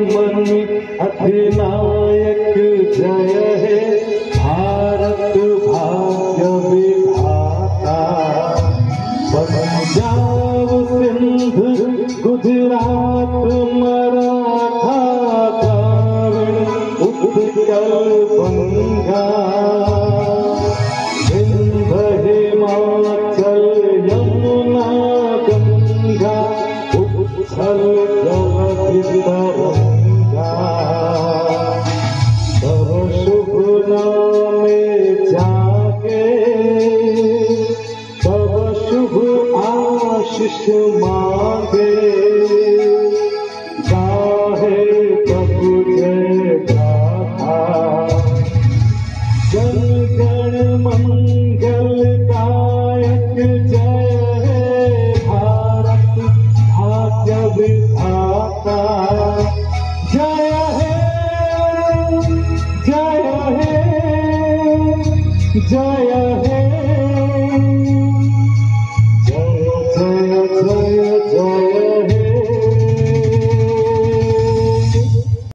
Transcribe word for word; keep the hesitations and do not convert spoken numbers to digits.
मन अधिनायक जय हे भारत भाग्य विधाता। पंजाब सिंध गुजरात मराठा द्राविड़ उत्कल बंगा। विंध्य हिमाचल यमुना गंगा उच्छल जलधि तरंगा। तव शुभ नामे जागे तव शुभ आशीष मांगे। गाहे तब जय गाथा जन गण मंगलदायक जय हे भारत भाग्य विधाता। जय हे जय हे जय हे